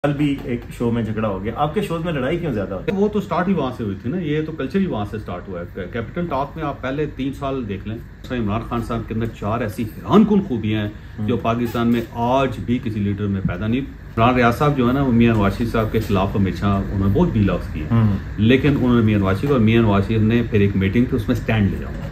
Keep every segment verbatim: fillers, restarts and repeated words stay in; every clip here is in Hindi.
कल भी एक शो में झगड़ा हो गया। आपके शोज में लड़ाई क्यों ज्यादा होती है? वो तो स्टार्ट ही वहाँ से हुई थी ना, ये तो कल्चर ही वहाँ से स्टार्ट हुआ है। कैपिटल टॉक में आप पहले तीन साल देख लें, इमरान खान साहब के अंदर चार ऐसी हैरानकुन खूबियां हैं जो पाकिस्तान में आज भी किसी लीडर में पैदा नहीं। इमरान रियाज साहब जो है ना, वो मियां नवाज साहब के खिलाफ हमेशा उन्होंने बहुत बीलॉग्स किए, लेकिन उन्होंने मियां नवाज और मियां नवाज ने फिर एक मीटिंग थी, उसमें स्टैंड ले जाऊंगा।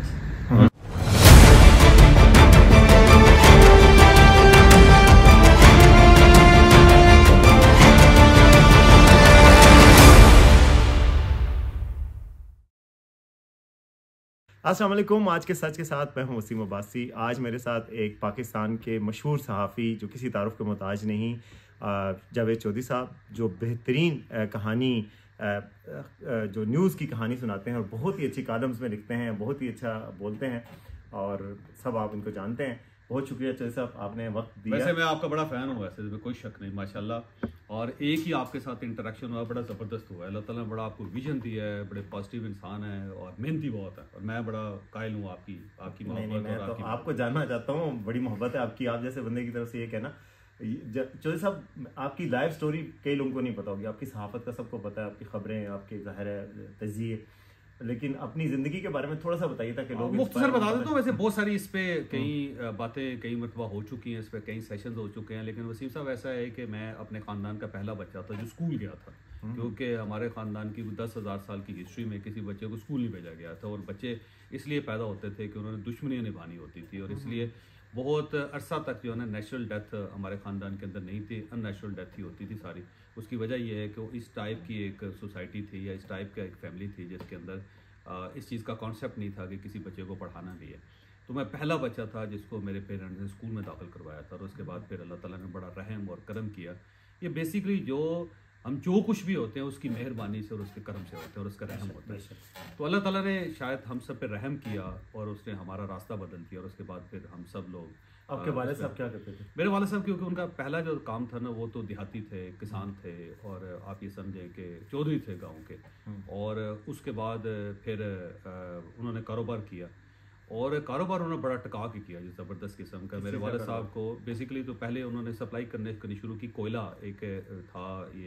अस्सलाम वालेकुम। आज के सच के साथ मैं हूं वसीम अब्बासी। आज मेरे साथ एक पाकिस्तान के मशहूर सहाफ़ी जो किसी तारुफ के मोहताज नहीं, जावेद चौधरी साहब, जो बेहतरीन कहानी जो न्यूज़ की कहानी सुनाते हैं और बहुत ही अच्छी कॉलम्स में लिखते हैं, बहुत ही अच्छा बोलते हैं और सब आप इनको जानते हैं। बहुत शुक्रिया चौधरी साहब, आपने वक्त दिया। वैसे मैं आपका बड़ा फ़ैन हूँ, वैसे कोई शक नहीं माशाल्लाह। और एक ही आपके साथ इंटरेक्शन हुआ, बड़ा ज़बरदस्त हुआ है। अल्लाह ताला ने बड़ा आपको विजन दिया है, बड़े पॉजिटिव इंसान है और मेहनती बहुत है। और मैं बड़ा कायल हूँ आपकी आपकी मोहब्बत और तो आपकी आपको जानना चाहता हूँ, बड़ी मोहब्बत है आपकी। आप जैसे बंदे की तरफ से ये कहना, चौधरी साहब आपकी लाइफ स्टोरी कई लोगों को नहीं पता होगी। आपकी सहाफ़त का सबको पता है, आपकी खबरें, आपके ज़ाहिर है तज़किये, लेकिन अपनी जिंदगी के बारे में थोड़ा सा बताइए ताकि लोग मुख्तसर बता देता हूँ। वैसे बहुत सारी इस पे कई बातें कई मरतबा हो चुकी हैं, इस पे कई सेशंस हो चुके हैं, लेकिन वसीम साहब ऐसा है कि मैं अपने ख़ानदान का पहला बच्चा था जो स्कूल गया था, क्योंकि हमारे ख़ानदान की दस हज़ार साल की हिस्ट्री में किसी बच्चे को स्कूल नहीं भेजा गया था। और बच्चे इसलिए पैदा होते थे कि उन्होंने दुश्मनियाँ निभानी होती थी, और इसलिए बहुत अरसा तक जो है ना नेचुरल डेथ हमारे ख़ानदान के अंदर नहीं थी, अननेचुरल डेथ ही होती थी सारी। उसकी वजह यह है कि वो इस टाइप की एक सोसाइटी थी या इस टाइप का एक फैमिली थी जिसके अंदर इस चीज़ का कॉन्सेप्ट नहीं था कि किसी बच्चे को पढ़ाना भी है। तो मैं पहला बच्चा था जिसको मेरे पेरेंट्स ने स्कूल में दाखिल करवाया था, और उसके बाद फिर अल्लाह ताला ने बड़ा रहम और करम किया। ये बेसिकली जो हम जो कुछ भी होते हैं उसकी मेहरबानी से और उसके करम से होते हैं और उसका रहम होता है। तो अल्लाह ताला ने शायद हम सब पे रहम किया और उसने हमारा रास्ता बदल दिया, और उसके बाद फिर हम सब लोग। आपके वालिद साहब क्या करते थे? मेरे वालिद साहब, क्योंकि उनका पहला जो काम था ना वो तो देहाती थे, किसान थे, और आप ये समझें कि चौधरी थे गांव के। और उसके बाद फिर उन्होंने कारोबार किया, और कारोबार उन्होंने बड़ा टका के किया, जो ज़बरदस्त किस्म का। मेरे वालिद साहब को बेसिकली तो पहले उन्होंने सप्लाई करने करनी शुरू की। कोयला एक था,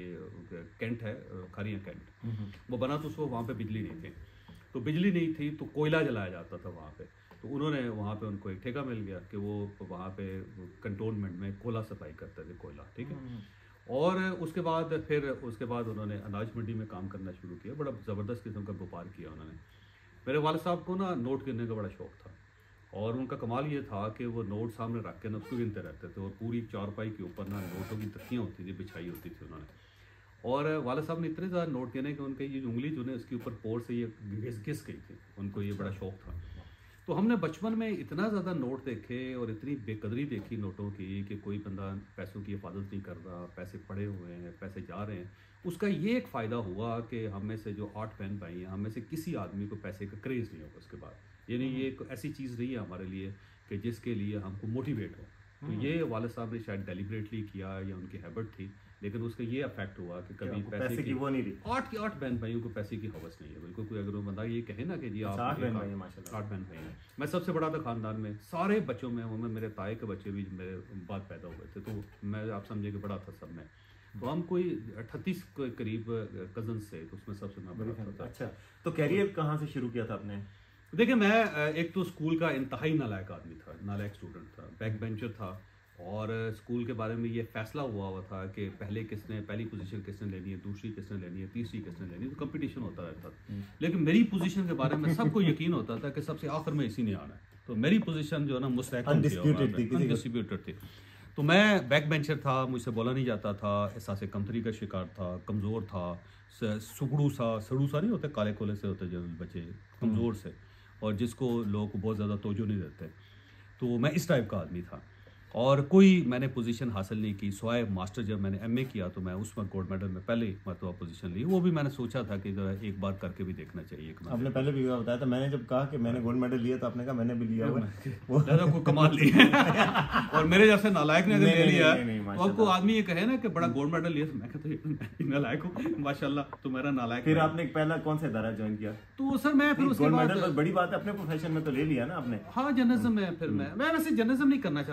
ये कैंट है, खारियाँ कैंट, वो बना तो उसको वहाँ पे बिजली नहीं थी, तो बिजली नहीं थी तो कोयला जलाया जाता था वहाँ पे। तो उन्होंने वहाँ पे उनको एक ठेका मिल गया कि वो वहाँ पे कंटोनमेंट में कोयला सप्लाई करते थे, कोयला, ठीक है। और उसके बाद फिर उसके बाद उन्होंने अनाज मंडी में काम करना शुरू किया। बड़ा ज़बरदस्त किस्म का व्यापार किया उन्होंने। मेरे वालिद साहब को ना नोट गिनने का बड़ा शौक था, और उनका कमाल ये था कि वो नोट सामने रख के ना उसको गिनते रहते थे, और पूरी चारपाई के ऊपर ना नोटों की तख्तियाँ होती थी, बिछाई होती थी उन्होंने। और वालिद साहब ने इतने ज़्यादा नोट गिने कि उनके ये उंगली जो है उसके ऊपर पोर से ये घिस घिस गई थी, उनको ये बड़ा शौक था। तो हमने बचपन में इतना ज़्यादा नोट देखे और इतनी बेकदरी देखी नोटों की कि कोई बंदा पैसों की हिफाजत नहीं कर रहा, पैसे पड़े हुए हैं, पैसे जा रहे हैं। उसका ये एक फ़ायदा हुआ कि हम में से जो आठ बहन भाई हैं, हम में से किसी आदमी को पैसे का क्रेज़ नहीं होगा उसके बाद। यानी ये एक ऐसी चीज़ रही है हमारे लिए कि जिसके लिए हमको मोटिवेट हो। तो ये वालिद साहब ने शायद डेलिबरेटली किया या उनकी हैबिट थी, लेकिन उसका ये अफेक्ट हुआ कि कभी पैसे, पैसे की वो नहीं रही। आठ की आठ बहन भाइयों को पैसे की हवस नहीं है बिल्कुल। कोई अगर वो बंदा ये कहे ना कि जी आप आठ बहन भाई माशाल्लाह, आठ बहन भाई हैं। मैं सबसे बड़ा था खानदान में, सारे बच्चों में उनमें मेरे ताए के बच्चे भी मेरे बाद पैदा हुए थे, तो मैं आप समझे कि बड़ा था सब में। तो हम कोई अट्ठतीस के करीब कजन्स थे, तो उसमें सबसे मैं बड़ा था। अच्छा, तो कैरियर कहाँ से शुरू किया था आपने? देखिए, मैं एक तो स्कूल का इंतहाई नालायक आदमी था, नालायक स्टूडेंट था, बैक बेंचर था। और स्कूल के बारे में ये फैसला हुआ हुआ था कि पहले किसने पहली पोजीशन किसने लेनी है, दूसरी किसने लेनी है, तीसरी किसने लेनी है, तो कंपटीशन होता रहता था। लेकिन मेरी पोजीशन के बारे में सबको यकीन होता था कि सबसे आखिर में इसी ने आना है। तो मेरी पोजीशन जो है ना मुस्तहकम अनडिस्प्यूटेड थी। तो मैं बैक बेंचर था, मुझसे बोला नहीं जाता था, एहसास कमतरी का शिकार था, कमज़ोर था, सुगड़ू सा सड़ू सा नहीं होते, काले कोले से होते जो बच्चे, कमज़ोर से, और जिसको लोग बहुत ज़्यादा तवज्जो नहीं देते। तो मैं इस टाइप का आदमी था, और कोई मैंने पोजीशन हासिल नहीं की स्वाय मास्टर। जब मैंने एमए किया तो मैं उस वक्त गोल्ड मेडल में पहले मतलब पोजीशन ली, वो भी मैंने सोचा था कि जो है एक बार करके भी देखना चाहिए। आपने पहले भी बताया था, मैंने जब कहा कि मैंने गोल्ड मेडल लिया तो आपने कहा मैंने भी लिया हुआ है, वो को कमाल लिया। और मेरे जैसे नालायक ने अगर ले लिया, आपको आदमी ये कहे ना कि बड़ा गोल्ड मेडल लिया, तो मैं कहता नालायक हूँ माशाल्लाह, तो मेरा नालायक। फिर आपने पहला कौन सा इदारा ज्वाइन किया? तो सर मैं फिर गोल्ड मेडल बड़ी बात है, अपने प्रोफेशन में तो ले लिया ना आपने? हाँ, जर्नलिज्म में। फिर मैं मैं वैसे जर्नलिज्म नहीं करना चाह रहा था, मैं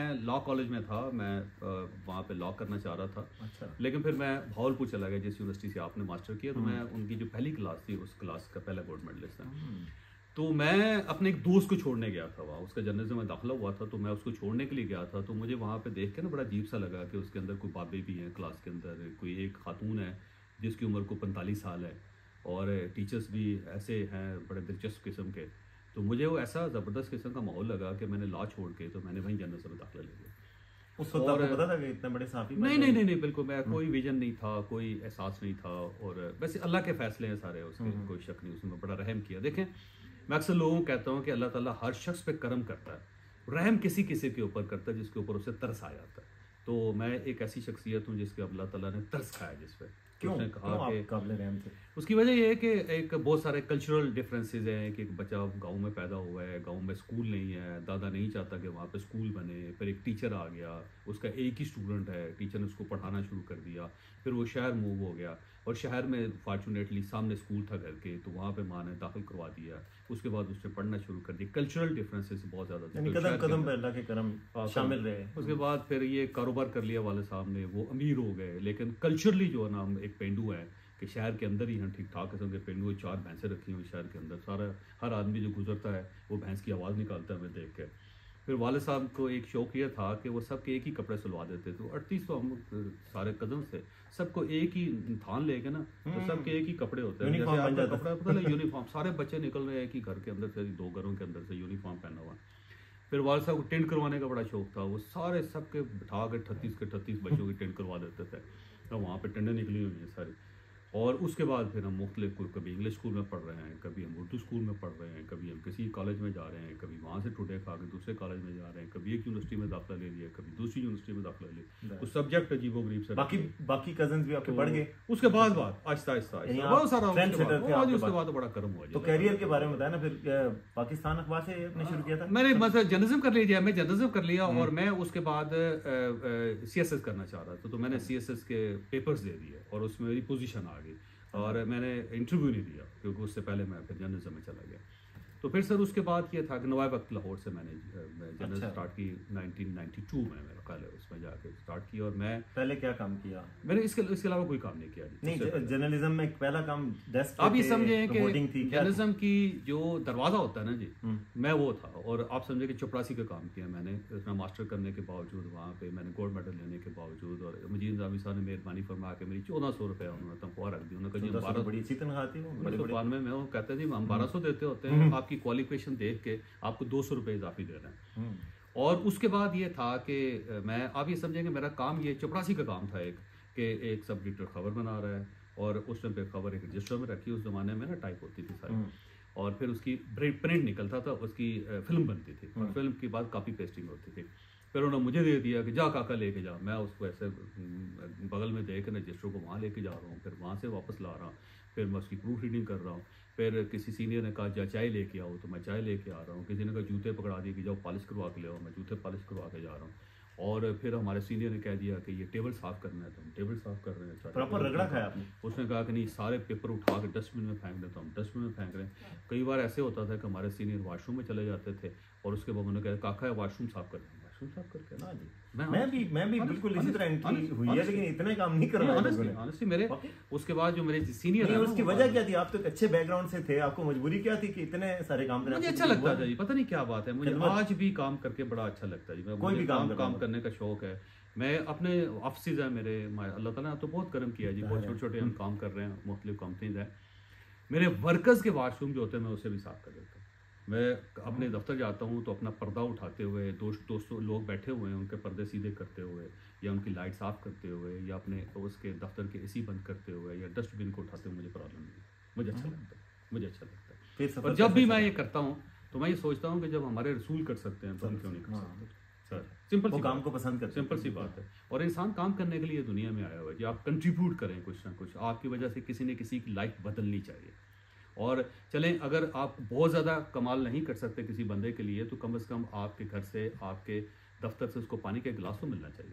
मैं लॉ कॉलेज में था, मैं वहाँ पे लॉ करना चाह रहा था। अच्छा। लेकिन फिर मैं भावलपुर चला गया, जिस यूनिवर्सिटी से आपने मास्टर किया, तो मैं उनकी जो पहली क्लास थी उस क्लास का पहला गोल्ड मेडलिस्ट था। तो मैं अपने एक दोस्त को छोड़ने गया था वहाँ, उसका जर्नलिज्म में दाखिला हुआ था, तो मैं उसको छोड़ने के लिए गया था। तो मुझे वहाँ पे देख के ना बड़ा अजीब सा लगा कि उसके अंदर कोई बाबे भी हैं क्लास के अंदर, कोई एक खातून है जिसकी उम्र को पैंतालीस साल है, और टीचर्स भी ऐसे हैं बड़े दिलचस्प किस्म के। तो मुझे वो ऐसा ज़बरदस्त किस्म का माहौल लगा कि मैंने लॉ छोड़ के तो मैंने वहीं जर्नलिज्म में दाखिला ले लिया। उस वक्त आपको पता था कि इतने बड़े सहाफ़ी? नहीं नहीं नहीं नहीं बिल्कुल, मैं कोई विजन नहीं था, कोई एहसास नहीं था, और वैसे अल्लाह के फैसले हैं सारे, उसके कोई शक नहीं, उसने बड़ा रहम किया। देखें, मैं अक्सर लोगों को कहता हूँ कि अल्लाह ताला हर शख्स पे करम करता है, रहम किसी किसी के ऊपर करता है जिसके ऊपर उसे तरस आ जाता है। तो मैं एक ऐसी शख्सियत हूँ जिसके अल्लाह ताला ने तरस खाया जिस पे। क्यों? उसने कहा क्यों कि आप काबिल रहम थे? उसकी वजह ये है कि एक बहुत सारे कल्चरल डिफरेंसेस हैं कि एक बच्चा गांव में पैदा हुआ है, गांव में स्कूल नहीं है, दादा नहीं चाहता कि वहाँ पे स्कूल बने, फिर एक टीचर आ गया, उसका एक ही स्टूडेंट है, टीचर ने उसको पढ़ाना शुरू कर दिया, फिर वो शहर मूव हो गया, और शहर में फॉर्चुनेटली सामने स्कूल था घर के, तो वहाँ पे माँ ने दाखिल करवा दिया, उसके बाद उसने पढ़ना शुरू कर दिया। कल्चरल डिफरेंसेस बहुत ज़्यादा थे, कदम कदम पे अल्लाह के करम शामिल रहे। उसके बाद फिर ये कारोबार कर लिया वाले साहब ने, वो अमीर हो गए, लेकिन कल्चरली जो है ना, हम एक पेंडू है कि शहर के अंदर ही हम ठीक ठाक किस्म के पेंडू, चार भैंसें रखी हुई शहर के अंदर, सारा हर आदमी जो गुजरता है वो भैंस की आवाज़ निकालता है हमें देख के। फिर वाले साहब को एक शौक ये था कि वो सबके एक ही कपड़े सिलवा देते थे। अड़तीस तो हम सारे कदम थे, सबको एक ही थान लेके ना, तो सबके एक ही कपड़े होते हैं, जैसे आपका कपड़ा पता है यूनिफॉर्म, सारे बच्चे निकल रहे हैं एक ही घर के अंदर से, दो घरों के अंदर से यूनिफॉर्म पहना हुआ। फिर वाले साहब को टेंट करवाने का बड़ा शौक था, वो सारे सबके बिठा के अट्ठतीस के अट्ठतीस बच्चों की टेंट करवा देते थे, तो वहाँ पर टेंडें निकली हुई हैं सारी। और उसके बाद फिर हम मुख्तलिफ, कोई कभी इंग्लिश स्कूल में पढ़ रहे हैं, कभी हम उर्दू स्कूल में पढ़ रहे हैं, कभी हम किसी कॉलेज में जा रहे हैं, कभी वहाँ से टुडे खा के दूसरे कॉलेज में जा रहे हैं, कभी एक यूनिवर्सिटी में दाखिला ले लिया, कभी दूसरी यूनिवर्सिटी में दाखिला ले लिया, तो सब्जेक्ट अजीबो गरीब से। बाकी बाकी कजन्स भी आपके पढ़ गए? उसके बाद बाद आहिस्ता आहिस्ता बहुत सारा उसके बाद बड़ा कर्म हुआ। तो कैरियर के बारे में बताया ना, फिर पाकिस्तान अखबार से आपने शुरू किया था? मैंने मतलब जर्नलिज्म कर लिया, मैं जर्नलिज्म कर लिया, और मैं उसके बाद सी एस एस करना चाह रहा था, तो मैंने सी एस एस के पेपर्स दे दिए और उसमें मेरी पोजीशन आ गई, और मैंने इंटरव्यू नहीं दिया क्योंकि उससे पहले मैं फिर जर्नलिज्म में चला गया। तो फिर सर उसके बाद ये था कि नवाब वक्त लाहौर से मैंने जर्नलिज्म अच्छा। स्टार्ट की नाइनटीन नाइंटी टू में, मेरा ख्याल है, उसमें जाके स्टार्ट की। और मैं पहले क्या काम किया? मैंने इसके इसके अलावा कोई काम नहीं किया जी। नहीं, जर्नलिज्म में पहला काम डेस्क आप ये समझे कि थी, जर्नलिज्म की जो दरवाज़ा होता है ना जी, मैं वो था। और आप समझे कि चपरासी का काम किया मैंने, इतना मास्टर करने के बावजूद, वहाँ पे मैंने गोल्ड मेडल लेने के बावजूद, और मजीद निज़ामी साहब ने मेहरबानी फरमा के मेरी चौदह सौ रुपये उन्होंने तनख्वाह रख दी। उन्होंने कहा जी बड़ी अच्छी तनख्वाह थी वो, बानवे में वो कहते थे हम बारह सौ देते होते हैं, आपकी क्वालिफिकेशन देख के आपको दो सौ रुपये इजाफी दे रहे हैं। और उसके बाद ये था कि मैं, आप ये समझेंगे मेरा काम ये चपरासी का काम था, एक कि एक सब एडिटर खबर बना रहा है, और उस टाइम पे खबर एक रजिस्टर में रखी, उस ज़माने में ना टाइप होती थी सारी, और फिर उसकी प्रिंट निकलता था, उसकी फिल्म बनती थी, और फिल्म के बाद कॉपी पेस्टिंग होती थी। फिर उन्होंने मुझे दे दिया कि जा काका लेके जा, मैं उसको ऐसे बगल में देख रजिस्टर को वहाँ लेके जा रहा हूँ, फिर वहाँ से वापस ला रहा हूँ, फिर मैं उसकी प्रूफ रीडिंग कर रहा हूँ। फिर किसी सीनियर ने कहा जा चाय लेके आओ, तो मैं चाय लेके आ रहा हूँ। किसी ने कहा जूते पकड़ा दिए कि जाओ पॉलिश करवा के ले आओ, मैं जूते पॉलिश करवा के जा रहा हूँ। और फिर हमारे सीनियर ने कह दिया कि ये टेबल साफ़ करना है, तो हम टेबल साफ़ कर रहे हैं। प्रॉपर रगड़ा खाया आपने? उसने कहा कि नहीं, सारे पेपर उठा के डस्टबिन में फेंक दे, तो हम डस्टबिन में फेंक रहे हैं। कई बार ऐसे होता था कि हमारे सीनियर वॉशरूम में चले जाते थे, और उसके बाद उन्होंने कहा काका वॉशरूम साफ़ कर दें, वॉशरूम साफ़ करके ना जी। मैं भी मैं भी बिल्कुल इसी तरह एंट्री हुई है, लेकिन इतने काम नहीं कर रहा था ऑनेस्टली मेरे। उसके बाद जो मेरे सीनियर है, उसकी वजह क्या थी? आप तो एक अच्छे बैकग्राउंड से थे, आपको मजबूरी क्या थी कि इतने सारे काम करना? मुझे अच्छा लगता था जी, पता नहीं क्या बात है, मुझे आज भी काम करके बड़ा अच्छा लगता है जी। कोई भी काम काम करने का शौक है। मैं अपने ऑफिस है मेरे, अल्लाह ताला ने तो बहुत करम किया जी, बहुत छोटे छोटे हम काम कर रहे हैं, मुख्तलिफ कंपनीज हैं। मेरे वर्कर्स के वाशरूम जो होते हैं मैं उसे भी साफ कर देता हूँ। मैं अपने दफ्तर जाता हूँ तो अपना पर्दा उठाते हुए, दोस्त दोस्तों लोग बैठे हुए हैं, उनके पर्दे सीधे करते हुए, या उनकी लाइट साफ़ करते हुए, या अपने उसके दफ्तर के एसी बंद करते हुए, या डस्टबिन को उठाते हुए मुझे प्रॉब्लम नहीं है, मुझे अच्छा लगता है, मुझे अच्छा लगता है। और जब भी मैं ये करता हूँ तो मैं ये सोचता हूँ कि जब हमारे रसूल कर सकते हैं तो हम क्यों नहीं कर सकते? सर सिंपल सी काम को पसंद करते, सिंपल सी बात है। और इंसान काम करने के लिए दुनिया में आया हुआ है कि आप कंट्रीब्यूट करें कुछ ना कुछ, आपकी वजह से किसी न किसी की लाइफ बदलनी चाहिए। और चलें, अगर आप बहुत ज़्यादा कमाल नहीं कर सकते किसी बंदे के लिए, तो कम से कम आपके घर से, आपके दफ्तर से उसको पानी का गिलास तो मिलना चाहिए।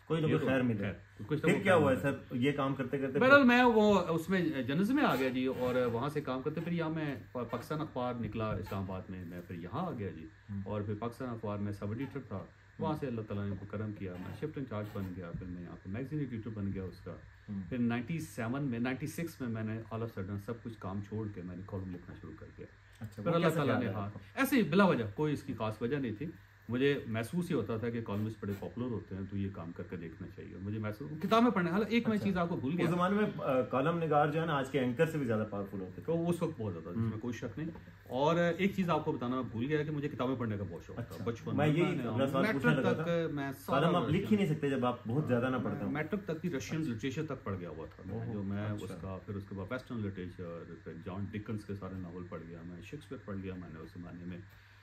कोई ना कोई खैर मिले। फिर क्या हुआ सर, ये काम करते करते? बहरहाल मैं वो उसमें जर्नलिज्म में आ गया जी, और वहाँ से काम करते फिर यहाँ मैं पाकिस्तान अखबार निकला इस्लामाबाद में, मैं फिर यहाँ आ गया जी, और फिर पाकिस्तान अखबार में सब एडिटर था। वहाँ से अल्लाह ताला ने को करम किया, मैं शिफ्ट इंचार्ज बन गया, फिर मैं यहाँ पे मैगजीन एडिटर बन गया उसका। फिर नाइन्टी सेवन में नाइन्टी सिक्स में मैंने ऑल ऑफ सडन सब कुछ काम छोड़ के मैंने कॉलम लिखना शुरू कर दिया। अच्छा, फिर अल्लाह ताला ने, हाँ ऐसे ही बिला वजह, कोई इसकी खास वजह नहीं थी, मुझे महसूस ही होता था कि कॉलमिस्ट बड़े पॉपुलर होते हैं तो ये काम करके देखना चाहिए मुझे महसूस, किताबें पढ़ने। हालांकि एक मैं चीज़ आपको भूल गया, उस जमाने में कॉलम निगार जो है ना आज के एंकर से भी ज़्यादा पावरफुल होते थे, तो उस वक्त बहुत ज़्यादा, जिसमें कोई शक नहीं। और एक चीज़ आपको बताना मैं भूल गया कि मुझे किताबें पढ़ने का बहुत शौक था बचपन में। मैं मैट्रिक तक मैं कॉलम आप लिख ही नहीं सकते जब आप बहुत ज़्यादा ना पढ़ते हो। मैट्रिक तक की रशियन लिटरेचर तक पढ़ गया हुआ था जो मैं उसका, फिर उसके बाद वेस्टर्न लिटरेचर, फिर जॉन डिकन्स के सारे नावल पढ़ गया मैं, शेक्सपियर पढ़ गया मैंने उस जमाने में,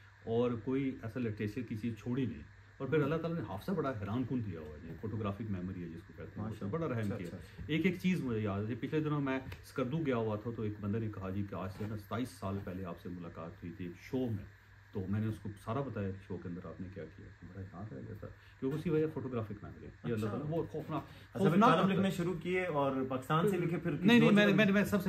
और कोई ऐसा लिटरेचर की चीज़ छोड़ी नहीं। और फिर अल्लाह ताला ने हाफसा बड़ा हैरान कुन दिया हुआ है, फोटोग्राफिक मेमोरी है जिसको कहते हैं, उसने बड़ा रहम किया। एक एक चीज़ मुझे याद है, पिछले दिनों मैं स्कर्दू गया हुआ था तो एक बंदे ने कहा जी कि आज से ना सताईस साल पहले आपसे मुलाकात हुई थी एक शो में, तो मैंने उसको सारा बताया शो के अंदर आपने क्या किया, बड़ा याद रह गया था क्योंकि उसी वजह फोटोग्राफिक मेमोरी ये अल्लाह ताला वो खौफनाक कॉलम लिखने शुरू किए और पाकिस्तान से लिखे फिर? नहीं नहीं मैंने मैंने मैं सबसे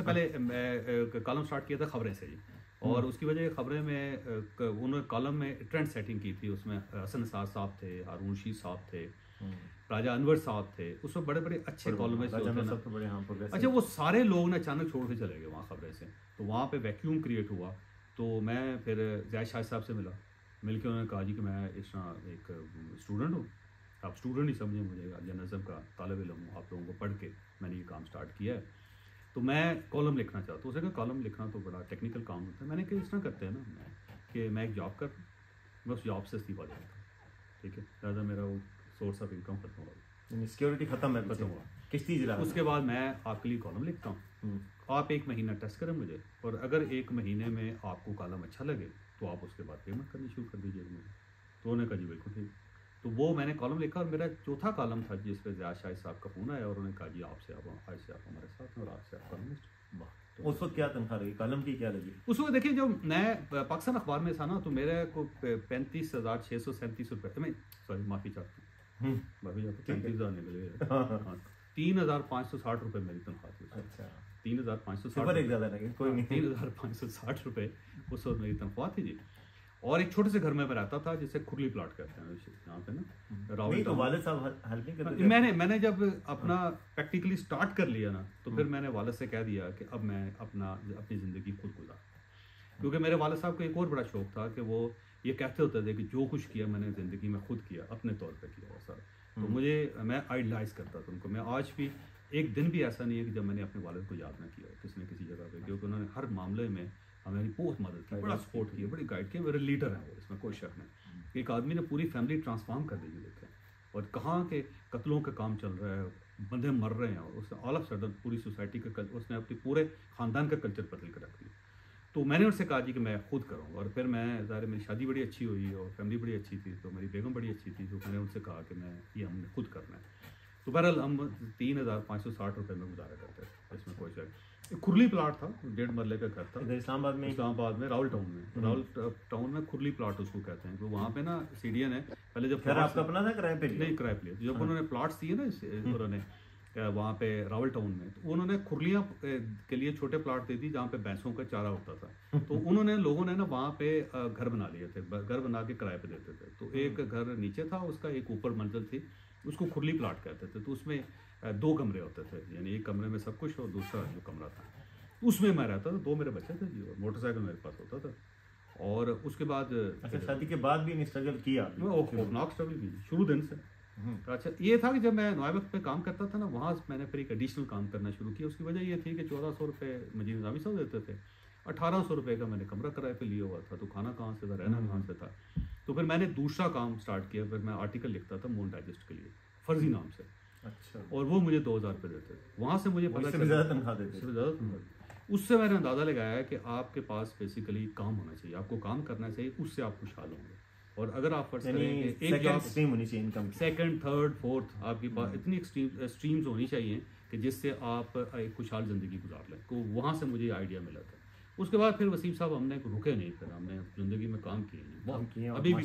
पहले कॉलम स्टार्ट किया था खबरें से जी, और उसकी वजह खबरें में उन्होंने कॉलम में ट्रेंड सेटिंग की थी, उसमें हसन निसार साहब थे, हारून शीर साहब थे, राजा अनवर साहब थे, उसमें बड़े बड़े अच्छे कॉलमिस्ट होते हैं। अच्छा वो सारे लोग ना अचानक छोड़ के चले गए वहाँ खबरें से, तो वहाँ पे वैक्यूम क्रिएट हुआ। तो मैं फिर जैद शाह साहब से मिला, मिल के उन्होंने कहा जी कि मैं इस तरह एक स्टूडेंट हूँ, आप स्टूडेंट ही समझे मुझे, जर्नलिज्म का तालिब इल्म हूँ, आप लोगों को पढ़ के मैंने ये काम स्टार्ट किया है, तो मैं कॉलम लिखना चाहता हूँ। उसने कहा कॉलम लिखना तो बड़ा टेक्निकल काम होता है। मैंने कहा इस तरह करते हैं ना मैं कि मैं एक जॉब कर, मैं उस जॉब से इस्तीफा देता हूँ, ठीक है, ज़्यादा मेरा वो सोर्स ऑफ इनकम खत्म हुआ, सिक्योरिटी खत्म है, खत्म हुआ, किश्ती जला। उसके बाद मैं आपके लिए कॉलम लिखता हूँ, आप एक महीना टेस्ट करें मुझे, और अगर एक महीने में आपको कॉलम अच्छा लगे तो आप उसके बाद पेमेंट करनी शुरू कर दीजिएगा मुझे। तो उन्होंने कहा जी बिल्कुल ठीक। तो वो मैंने कॉलम लिखा, और मेरा चौथा कॉलम था जिस पे ज़िया शाहिद साहब का फ़ोन आया और उन्होंने कहा जी आपसे आप आज से आप हमारे साथ हैं और आज से आप कॉलमिस्ट। तो उस वक्त क्या तनख्वाह रही, कॉलम की क्या लगी? उस वक्त देखिए जब मैं पाकिस्तान अखबार में था ना तो मेरे को पैंतीस हज़ार छः सौ सैंतीस रुपये में, सॉरी माफ़ी चाहता हूँ, माफ़ी चाहता हूँ, पैंतीस हज़ार निकले, हाँ तीन हज़ार पाँच सौ साठ रुपये मेरी तनख्वाह थी। अच्छा, तीन हज़ार पाँच सौ साठ एक ज़्यादा लगे, कोई नहीं, तीन हज़ार पाँच सौ साठ रुपये उस वक्त मेरी तनख्वाह थी जी। और एक छोटे से घर में मैं रहता था जिसे खुरली प्लाट कहते हैं यहाँ पे ना, रावल तो वालिद साहब हेल्प नहीं करते? मैंने मैंने जब अपना प्रैक्टिकली स्टार्ट कर लिया ना तो फिर मैंने वालिद से कह दिया कि अब मैं अपना अपनी ज़िंदगी खुद गुजार, क्योंकि मेरे वालिद साहब को एक और बड़ा शौक था कि वो ये कहते होते थे कि जो कुछ किया मैंने ज़िंदगी में खुद किया, अपने तौर पर किया वो सर। तो मुझे मैं आइडलाइज करता था उनको, मैं आज भी एक दिन भी ऐसा नहीं है कि जब मैंने अपने वालिद को याद ना किया किसी न किसी जगह पे, क्योंकि उन्होंने हर मामले में हमें बहुत मदद की, बड़ा सपोर्ट किया, बड़ी गाइड किया, मेरे लीडर हैं वो, इसमें कोई शक नहीं। एक आदमी ने पूरी फैमिली ट्रांसफॉर्म कर दी देखें, और कहाँ के कत्लों का काम चल रहा है, बंदे मर रहे हैं, और उसने ऑल ऑफ सडन पूरी सोसाइटी का उसने अपने पूरे ख़ानदान का कल्चर बदल कर रख दिया। तो मैंने उनसे कहा जी कि मैं खुद करूँगा, और फिर मैं ज़ाहिर मेरी शादी बड़ी अच्छी हुई और फैमिली बड़ी अच्छी थी, तो मेरी बेगम बड़ी अच्छी थी, तो मैंने उनसे कहा कि मैं ये हमने खुद करना है। तो बहरहाल हम तीन हज़ार पाँच सौ साठ रुपये में गुजारा करते थे, इसमें कोई शक। एक खुरली प्लाट था, डेढ़ मरले का घर था इस्लामाबाद में, इस्लामाबाद में रावल टाउन में, रावल टाउन में खुरली प्लाट उसको कहते हैं। तो वहाँ पे ना सीडीएन है, पहले जब आपका अपना था किराए पे? नहीं किराए पे, जब उन्होंने प्लाट्स दिए ना उन्होंने वहाँ पे रावल टाउन में, तो उन्होंने खुरलियाँ के लिए छोटे प्लाट दे दी जहाँ पे भैंसों का चारा होता था। तो उन्होंने लोगों ने ना वहाँ पे घर बना लिए थे, घर बना के किराए पे देते थे। तो एक घर नीचे था उसका, एक ऊपर मंजिल थी, उसको खुरली प्लाट कहते थे। तो उसमें दो कमरे होते थे, यानी एक कमरे में सब कुछ और दूसरा जो कमरा था उसमें मैं रहता था, दो मेरे बच्चे थे जी, और मोटरसाइकिल मेरे पास होता था। और उसके बाद अच्छा, शादी के बाद भी स्ट्रगल किया? खौफनाक स्ट्रगल की शुरू दिन से। अच्छा ये था कि जब मैं नोए वक्त पे काम करता था ना, वहाँ मैंने फिर एक एडिशनल काम करना शुरू किया। उसकी वजह ये थी कि चौदह सौ रुपये मजीद निज़ामी साहब देते थे, अठारह सौ रुपये का मैंने कमरा किराए पे लिया हुआ था, तो खाना कहाँ से था, रहना कहाँ से था। तो फिर मैंने दूसरा काम स्टार्ट किया, फिर मैं आर्टिकल लिखता था मून डाइजेस्ट के लिए फर्जी नाम से। अच्छा, और वो मुझे दो हज़ार रुपये देते थे, वहाँ से मुझे पता ज़्यादा तनख्वाह देते, ज़्यादा तनख्वाह। उससे मैंने अंदाज़ा लगाया कि आपके पास बेसिकली काम होना चाहिए, आपको काम करना चाहिए, उससे आप खुशहाल होंगे। और अगर आप फर्स्ट करेंगे एक जॉब स्ट्रीम होनी चाहिए इनकम, सेकंड थर्ड फोर्थ आपके पास इतनी स्ट्रीम्स होनी चाहिए कि जिससे आप एक खुशहाल ज़िंदगी गुजार लें। तो वहाँ से मुझे आइडिया मिला था। उसके बाद फिर वसीम साहब हमने रुके नहीं, फिर हमने ज़िंदगी में काम किए, बहुत किए, अभी भी काम।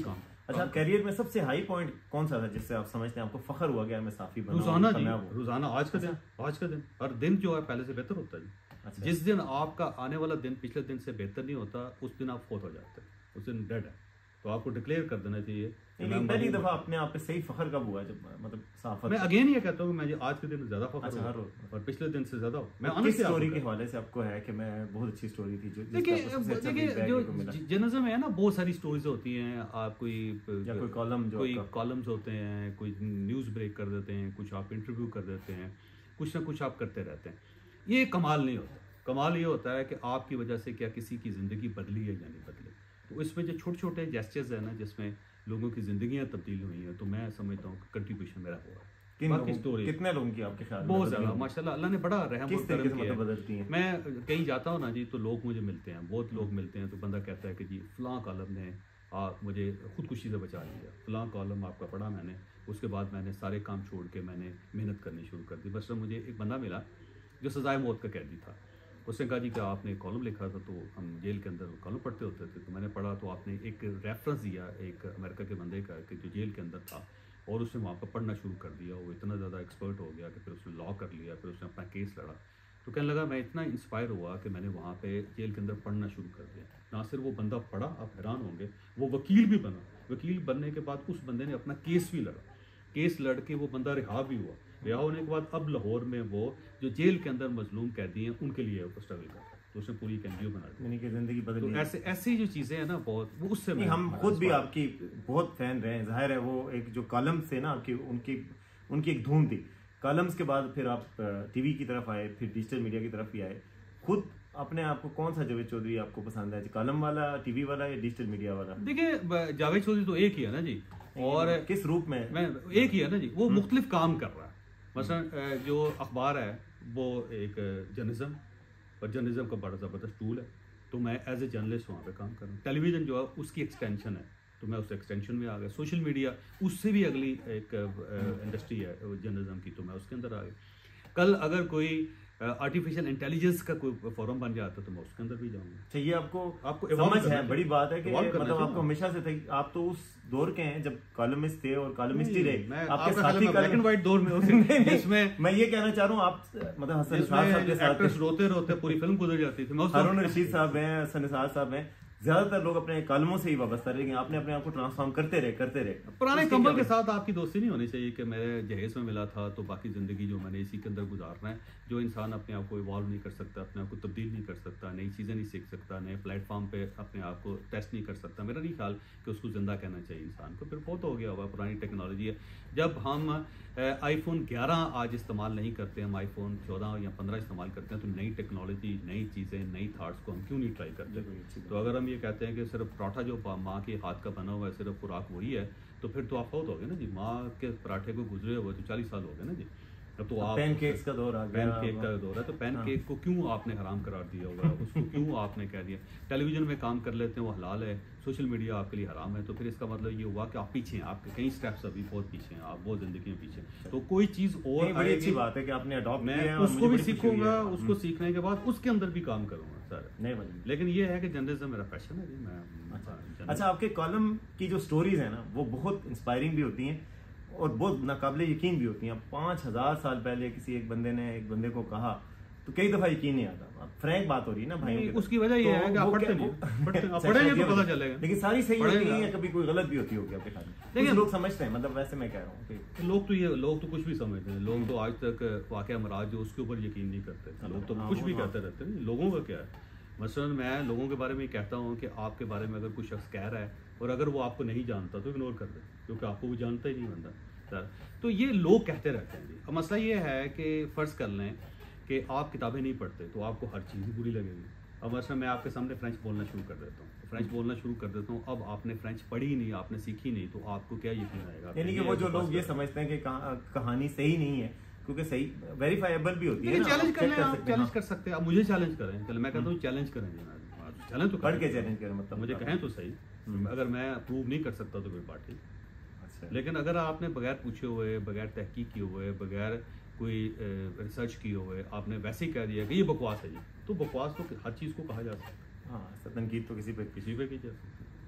अच्छा, करियर में सबसे हाई पॉइंट कौन सा था जिससे आप समझते हैं आपको फख्र हुआ गया मैं साफी बना? रोजाना जी, रोजाना आज का दिन, आज का दिन हर दिन जो है पहले से बेहतर होता है जी। अच्छा। जिस दिन आपका आने वाला दिन पिछले दिन से बेहतर नहीं होता, उस दिन आप फोत हो जाते हैं, उस दिन डेड है। तो आपको डिक्लेयर कर देना चाहिए। पहली दफा अपने आप पे सही फख्र कब हुआ जब मतलब साफ? मैं अगेन ये कहता हूँ मैं आज के दिन ज्यादा फख्र हुआ और पिछले दिन से ज्यादा। मैं किस स्टोरी के हवाले से आपको है कि मैं बहुत अच्छी स्टोरी थी जो देखिए जो जर्नलिज्म है ना, बहुत सारी स्टोरीज होती हैं। आप कोई या कोई कॉलम जो कोई कॉलम्स होते हैं, कोई न्यूज ब्रेक कर देते हैं, कुछ आप इंटरव्यू कर देते हैं, कुछ ना कुछ आप करते रहते हैं। ये कमाल नहीं होता। कमाल ये होता है कि आपकी वजह से क्या किसी की जिंदगी बदली है या नहीं बदली। तो इसमें जो छोटे छोटे जेस्चर्स है ना, जिसमें लोगों की जिंदगियां तब्दील हुई हैं, तो मैं समझता हूँ कंट्रीब्यूशन मेरा हुआ। बाकी स्टोरी कितने लोगों की आपके ख्याल में? बहुत ज्यादा माशाल्लाह, अल्लाह ने बड़ा रहम और करम किया। बदलती हैं? मैं कहीं जाता हूँ ना जी, तो लोग मुझे मिलते हैं, बहुत लोग मिलते हैं, तो बंदा कहता है कि जी फलां कॉलम ने आप मुझे खुदकुशी से बचा लिया, फलां कॉलम आपका पढ़ा मैंने, उसके बाद मैंने सारे काम छोड़ के मैंने मेहनत करनी शुरू कर दी। बस मुझे एक बंदा मिला जो सजाए मौत का कैदी था। उसने कहा जी कि आपने कॉलम लिखा था, तो हम जेल के अंदर कॉलम पढ़ते होते थे, तो मैंने पढ़ा तो आपने एक रेफरेंस दिया एक अमेरिका के बंदे का कि जो जेल के अंदर था, और उसने वहाँ पर पढ़ना शुरू कर दिया। वो इतना ज़्यादा एक्सपर्ट हो गया कि फिर उसने लॉ कर लिया, फिर उसने अपना केस लड़ा। तो कहने लगा मैं इतना इंस्पायर हुआ कि मैंने वहाँ पे जेल के अंदर पढ़ना शुरू कर दिया। ना सिर्फ वो बंदा पढ़ा, आप हैरान होंगे, वो वकील भी बना। वकील बनने के बाद उस बंदे ने अपना केस भी लड़ा, केस लड़ के वो बंदा रिहा भी हुआ। रिहा होने के बाद अब लाहौर में वो जो जेल के अंदर मजलूम कैदी हैं उनके लिए वो स्ट्रगल कर रहा है। तो उसने पूरी एक एनजीओ बना दी, यानी कि जिंदगी बदली। तो ऐसे ऐसी जो चीज़ें हैं ना, बहुत वो उससे नहीं, हम खुद भी आपकी बहुत फैन रहे हैं। जाहिर है वो एक जो कॉलम से ना आपकी उनकी उनकी एक धूम थी। कॉलम्स के बाद फिर आप टीवी की तरफ आए, फिर डिजिटल मीडिया की तरफ भी आए। खुद अपने आप को कौन सा जावेद चौधरी आपको पसंद है, कॉलम वाला, टीवी वाला या डिजिटल मीडिया वाला? देखिए जावेद चौधरी तो एक ही है ना जी, और किस रूप में? मैं एक ही है ना जी, वो मुख्तलिफ काम कर रहा है। मसलन जो अखबार है वो एक जर्नलिज्म, और जर्नलिज्म का बड़ा ज़बरदस्त टूल है, तो मैं एज ए जर्नलिस्ट वहाँ पे काम कर रहा हूँ। टेलीविज़न जो है उसकी एक्सटेंशन है, तो मैं उस एक्सटेंशन में आ गया। सोशल मीडिया उससे भी अगली एक इंडस्ट्री है जर्नलिज्म की, तो मैं उसके अंदर आ गया। कल अगर कोई आर्टिफिशियल इंटेलिजेंस का कोई फॉरम बन जाता तो मैं उसके अंदर भी जाऊंगा। चाहिए आपको आपको समझ है, बड़ी बात है कि मतलब आपको हमेशा से थे, आप तो उस दौर के हैं जब कॉलमिस्ट थे और कॉलमिस्ट ही रहे। आपके साथी ब्लैक एंड व्हाइट दौर में जिसमें मैं ये कहना चाह रहा हूँ आप मतलब हसन निसार साहब के साथ रोते रोते पूरी फिल्म गुजर जाती थी। हारून रशीद साहब हैं, हसन निसार साहब हैं, ज्यादातर लोग अपने कलमों से ही वाबस्ता रहे, आपने अपने आप को ट्रांसफॉर्म करते रहे करते रहे। पुराने कंबल के साथ आपकी दोस्ती नहीं होनी चाहिए कि मेरे जहेज में मिला था तो बाकी जिंदगी जो मैंने इसी के अंदर गुजारना है। जो इंसान अपने आप को इवॉल्व नहीं कर सकता, अपने आप को तब्दील नहीं कर सकता, नई चीज़ें नहीं सीख सकता, नए प्लेटफॉर्म पे अपने आप को टेस्ट नहीं कर सकता, मेरा नहीं ख्याल कि उसको जिंदा कहना चाहिए इंसान को। फिर बहुत हो गया हुआ, पुरानी टेक्नोलॉजी है। जब हम आईफोन ग्यारह आज इस्तेमाल नहीं करते, हम आईफोन चौदह या पंद्रह इस्तेमाल करते हैं, तो नई टेक्नोलॉजी, नई चीज़ें, नई थाट्स को हम क्यों नहीं ट्राई करते? तो अगर हम ये कहते हैं कि सिर्फ पराठा जो माँ के हाथ का बना हुआ है सिर्फ खुराक वही है, तो फिर तो आप बहुत हो गए ना जी। माँ के पराठे को गुजरे हुए तो चालीस साल हो गए ना जी। अब तो आप पैनकेक्स का दौर आ गया, पैनकेक का दौर है, तो पैनकेक को क्यों आपने हराम करार दिया होगा? उसको क्यों आपने कह दिया? टेलीविजन में काम कर लेते हैं वो हलाल है, सोशल मीडिया आपके लिए हराम है, तो फिर इसका मतलब ये हुआ कि आप पीछे हैं, आपके कई स्टेप्स अभी बहुत पीछे हैं, आप बहुत जिंदगी में पीछे। तो कोई चीज़ और बड़ी अच्छी बात है कि आपने अडॉप्ट किया है, उसको भी सीखूंगा, उसको सीखने के बाद उसके अंदर भी काम करूंगा सर। नहीं बनी, लेकिन ये है कि जर्नलिज्म मेरा पैशन है जी। मैं अच्छा, आपके कॉलम की जो स्टोरीज है ना वो बहुत इंस्पायरिंग भी होती हैं और बहुत नाकाबिले यकीन भी होती हैं। पाँच हजार साल पहले किसी एक बंदे ने एक बंदे को कहा तो कई दफा यकीन नहीं आता। फ्रैंक बात हो रही है ना भाई, उसकी वजह ये है कि आप पढ़ते नहीं, पढ़ेंगे तो पता चलेगा। लेकिन सारी सही होती है, कभी कोई गलत भी होती होगी आपके साथ। लेकिन लोग समझते हैं, मतलब वैसे मैं कह रहा हूँ लोग तो ये लोग तो कुछ भी समझते हैं। लोग तो आज तक वाकया मराज जो उसके ऊपर यकीन नहीं करते, लोग तो कुछ भी कहते रहते हैं। लोगों का क्या है? मसलन मैं लोगों के बारे में कहता हूँ कि आपके बारे में अगर कोई शख्स कह रहा है और अगर वो आपको नहीं जानता तो इग्नोर कर दे, क्योंकि आपको वो जानता ही नहीं बंदा सर। तो ये लोग कहते रहते हैं जी। अब मसला ये है कि फ़र्ज़ कर लें कि आप किताबें नहीं पढ़ते तो आपको हर चीज़ ही बुरी लगेगी। अब मसलन मैं आपके सामने फ्रेंच बोलना शुरू कर देता हूँ, फ्रेंच बोलना शुरू कर देता हूँ, अब आपने फ्रेंच पढ़ी नहीं, आपने सीखी नहीं, तो आपको क्या यकीन आएगा? यानी कि वो जो लोग ये समझते हैं कि कहानी सही नहीं है क्योंकि सही वेरीफाइबल भी होती है। चैलेंज कर लें, आप चैलेंज कर सकते हैं, आप मुझे चैलेंज करें। चलो मैं कहता हूँ चैलेंज करें, चैलेंज तो पढ़ के चैलेंज करें, मतलब मुझे कहें तो सही। अगर मैं प्रूव नहीं कर सकता तो कोई बात ठीक। लेकिन अगर आपने बगैर पूछे हुए, बगैर तहकीक किए हुए, बगैर कोई रिसर्च किए हुए आपने वैसे ही कह दिया कि ये बकवास है जी, तो बकवास तो हर चीज़ को कहा जा सकता है। हाँ, तनकीद तो किसी पे किसी पे की जा सकती है।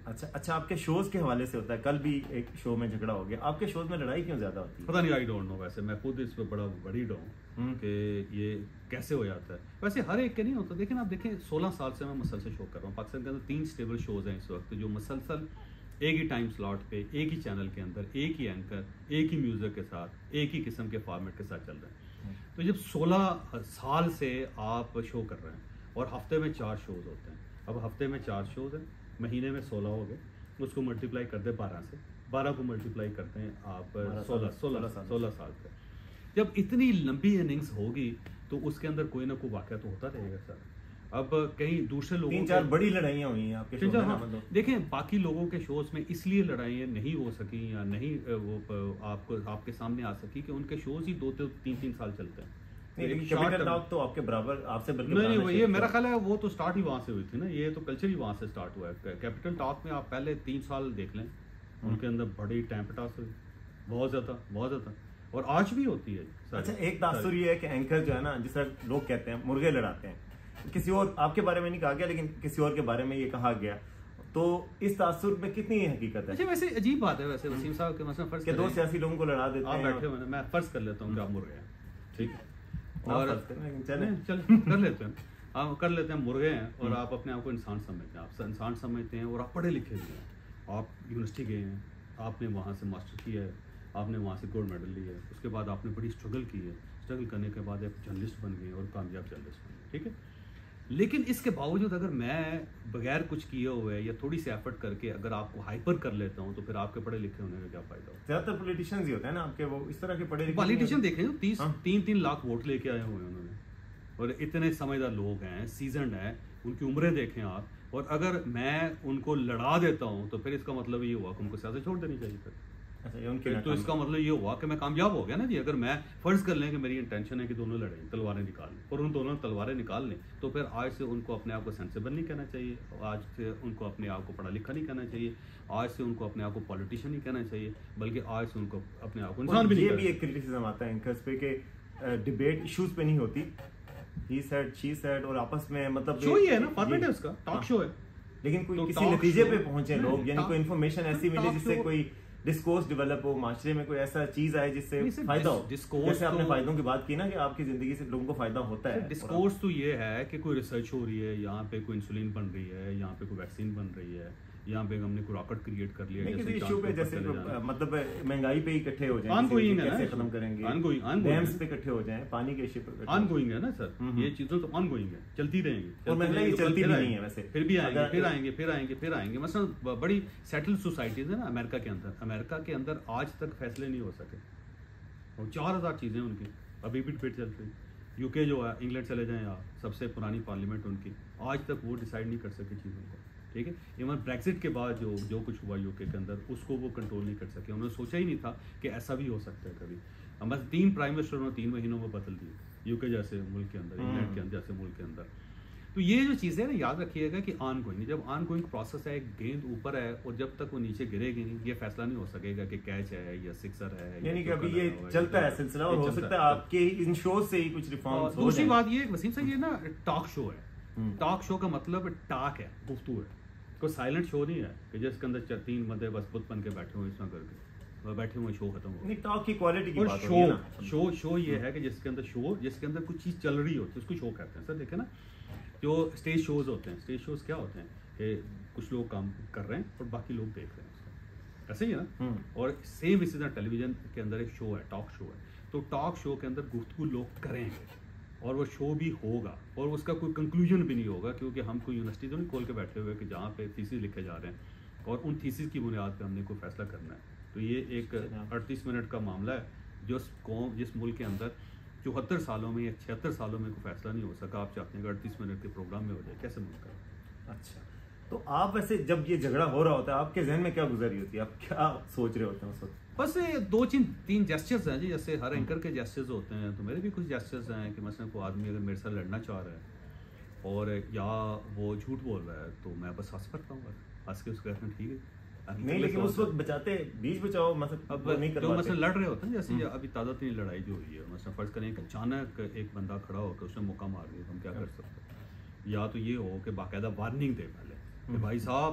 अच्छा अच्छा, आपके शोज के हवाले से होता है, कल भी एक शो में झगड़ा हो गया, आपके शोज में लड़ाई क्यों ज्यादा होती है? पता नहीं, आई डोंट नो। वैसे मैं खुद इस पर बड़ा वरीड हूँ कि ये कैसे हो जाता है। वैसे हर एक के नहीं होता। लेकिन आप देखें, सोलह साल से मैं मुसलसल शो कर रहा हूँ। पाकिस्तान के अंदर तीन स्टेबल शोज हैं इस वक्त जो मुसलसल एक ही टाइम स्लॉट पे, एक ही चैनल के अंदर, एक ही एंकर, एक ही म्यूजिक के साथ, एक ही किस्म के फॉर्मेट के साथ चल रहे हैं। तो जब सोलह साल से आप शो कर रहे हैं और हफ्ते में चार शोज होते हैं, अब हफ्ते में चार शोज हैं, महीने में सोलह हो गए, उसको मल्टीप्लाई कर दे बारह से, बारह को मल्टीप्लाई करते हैं आप सोलह सोलह सोलह साल का। जब इतनी लंबी इनिंग्स होगी तो उसके अंदर कोई ना कोई वाक़या तो होता रहेगा सर। अब कहीं दूसरे लोगों तीन चार बड़ी लड़ाइयाँ हुई हैं आपके शो में ना, मतलब देखें बाकी लोगों के शोज में इसलिए लड़ाइयाँ नहीं हो सकी या नहीं वो आपको आपके सामने आ सकी कि उनके शोज ही दो तीन तीन साल चलते हैं। कैपिटल टॉक तो आपके बराबर, आपसे बल्कि नहीं नहीं, ये मेरा ख्याल है वो तो स्टार्ट ही वहाँ से हुई थी ना, ये तो कल्चर ही वहाँ से स्टार्ट हुआ है। कैपिटल टॉक में आप पहले तीन साल देख लें, उनके अंदर बड़ी टैंपटास हुई, बहुत ज़्यादा बहुत ज़्यादा, और आज भी होती है। अच्छा, एक तासुर ये है कि एंकर जो है ना, जिस तरह लोग कहते हैं मुर्गे लड़ाते हैं, किसी और आपके बारे में नहीं कहा गया लेकिन किसी और के बारे में ये कहा गया, तो इस तासुर में कितनी हकीकत है? अच्छा, वैसे अजीब बात है वैसे वसीम साहब के मसलन फर्ज के दो सियासी लोगों को लड़ा देते हैं, आप बैठे हुए, मैं फर्ज कर लेता हूँ कि आप मुर्गे हैं, ठीक है, और चले चल कर लेते हैं, आप कर लेते हैं मुर्गे हैं, और आप अपने आप को इंसान समझते हैं, आप इंसान समझते हैं, और आप पढ़े लिखे भी हैं, आप यूनिवर्सिटी गए हैं, आपने वहाँ से मास्टर किया है, आपने वहाँ से गोल्ड मेडल लिया है, उसके बाद आपने बड़ी स्ट्रगल की है, स्ट्रगल करने के बाद एक जर्नलिस्ट बन गए और कामयाब जर्नलिस्ट बन गए, ठीक है। लेकिन इसके बावजूद अगर मैं बगैर कुछ किए हुए या थोड़ी सी एफर्ट करके अगर आपको हाइपर कर लेता हूँ, तो फिर आपके पढ़े लिखे होने का क्या फायदा हो? ज्यादातर पॉलिटिशियंस ही होते हैं ना आपके, वो इस तरह के पढ़े लिखे पॉलिटिशियन देखें तो तीस तीन तीन लाख वोट लेके आए हुए हैं उन्होंने, और इतने समझदार लोग हैं, सीजनड हैं, उनकी उम्रें देखें आप, और अगर मैं उनको लड़ा देता हूँ तो फिर इसका मतलब ये हुआ कि उनको सियासत छोड़ देनी चाहिए फिर। अच्छा, ये उनके तो इसका मतलब ये हुआ कि मैं कामयाब हो गया ना जी। अगर मैं फर्ज कर लें कि मेरी इंटेंशन है कि दोनों लड़ें, तलवारें निकाल लें, और उन दोनों तलवारें निकाल लें, तो फिर आज से उनको अपने आप को सेंसिबल नहीं कहना चाहिए, आज से उनको अपने आप को पढ़ा लिखा नहीं कहना चाहिए, आज से उनको अपने आप को पॉलिटिशियन नहीं कहना चाहिए, बल्कि आज से उनको अपने आप को इंसान भी नहीं। ये भी एक क्रिटिसिज्म आता है एंकर्स पे कि डिबेट इश्यूज पे नहीं होती, ही सेड शी सेड, और आपस में मतलब शो ही है ना, फॉर्मेट है उसका, टॉक शो है, लेकिन कोई किसी नतीजे पे पहुंचे लोग, यानी कोई इन्फॉर्मेशन ऐसी मिले जिससे कोई डिस्कोर्स डेवलप हो, माशरे में कोई ऐसा चीज आए जिससे फायदा हो। जैसे आपने फायदों की बात की ना कि आपकी जिंदगी से लोगों को फायदा होता है। डिस्कोर्स तो ये है कि कोई रिसर्च हो रही है, यहाँ पे कोई इंसुलिन बन रही है, यहाँ पे कोई वैक्सीन बन रही है, यहाँ पे हमने कोई रॉकेट क्रिएट कर लिया, जैसे इशू पे, जैसे मतलब महंगाई पे इकट्ठे हो जाए, ऑनगोइंग है ना, कैसे खत्म करेंगे, ऑनगोइंग डैम्स पे इकट्ठे हो जाए, पानी के इशू पे ऑनगोइंग है ना सर, ये चीजें तो ऑनगोइंग है, चलती रहेंगी, और महंगाई चलती भी नहीं है वैसे, फिर भी आएंगे फिर आएंगे फिर आएंगे फिर आएंगे। मतलब बड़ी सेटल्ड सोसाइटीज है ना अमेरिका के अंदर, अमेरिका के अंदर आज तक फैसले नहीं हो सके, और चार हजार चीजें उनकी अभी भी डिबेट चल रही। यूके जो है, इंग्लैंड चले जाएं आप, सबसे पुरानी पार्लियामेंट उनकी, आज तक वो डिसाइड नहीं कर सके चीज़ों को, ठीक है। इवन ब्रेक्सिट के बाद जो जो कुछ हुआ यूके के अंदर, उसको वो कंट्रोल नहीं कर सके, उन्होंने सोचा ही नहीं था कि ऐसा भी हो सकता है कभी। बस तीन प्राइम मिनिस्टर उन्होंने तीन महीनों में बदल दिए, यूके जैसे मुल्क के अंदर, इंग्लैंड के अंदर जैसे मुल्क के अंदर। तो ये जो चीज़ें ना याद रखिएगा कि ऑन गोइंग, जब ऑन गोइंग प्रोसेस है, गेंद ऊपर है और जब तक वो नीचे गिरेगी नहीं, ये फैसला नहीं हो सकेगा कि कैच है या सिक्सर है, यानी कि अभी ये चलता है सिलसिला, और हो सकता है आपके इन शोज से ही कुछ रिफॉर्म्स हो जाए। दूसरी बात ये वसीम साहब, ये ना टॉक शो है, टॉक शो का मतलब टाक है, गुफ्तगू है, कोई साइलेंट शो नहीं है कि जिसके अंदर तीन बंदे बस बुत बन के बैठे हुए इसमें करके बैठे हुए, शो खत्म हो। टॉक की क्वालिटी की बात शो शो शो ये है कि जिसके अंदर शो, जिसके अंदर कुछ चीज़ चल रही होती है उसको शो कहते हैं सर। देखे ना, जो स्टेज शोज होते हैं, स्टेज शोज क्या होते हैं कि कुछ लोग काम कर रहे हैं और बाकी लोग देख रहे हैं उसको, ऐसे ही है ना। और सेम इसी तरह टेलीविजन के अंदर एक शो है, टॉक शो है, तो टॉक शो के अंदर गुफ्तगू लोग करेंगे और वो शो भी होगा, और उसका कोई कंक्लूजन भी नहीं होगा, क्योंकि हम कोई यूनिवर्सिटी तो नहीं खोल के बैठे हुए कि जहाँ पे थीसिस लिखे जा रहे हैं और उन थीसिस की बुनियाद पे हमने कोई फैसला करना है। तो ये एक अड़तीस मिनट का मामला है, जो कौम जिस मुल्क के अंदर चौहत्तर सालों में या छिहत्तर सालों में कोई फैसला नहीं हो सका, आप चाहते हैं कि अड़तीस मिनट के प्रोग्राम में हो जाए, कैसे मुल्क का। अच्छा, तो आप वैसे जब ये झगड़ा हो रहा होता है आपके जहन में क्या गुजरी होती है, आप क्या सोच रहे होते हैं उस वक्त? बस ये दो तीन तीन जेस्चर्स हैं जी, जैसे हर एंकर के जेस्चर्स होते हैं, तो मेरे भी कुछ जेस्चर्स हैं कि मसलन कोई आदमी अगर मेरे साथ लड़ना चाह रहा है और या वो झूठ बोल रहा है, तो मैं बस हंस पड़ता हूँ, हंस के उसको कहता हूँ ठीक है। नहीं, लेकिन उस वक्त बचाते बीच बचाओ मतलब अब जो मसलन लड़ रहे होते हैं, जैसे अभी ताज़ा तीन लड़ाई जो हुई है, मसलन फर्ज करें अचानक एक बंदा खड़ा होकर उसने मौका मार दिया, हम क्या कर सकते हैं? या तो ये हो कि बाकायदा वार्निंग दे पहले कि भाई साहब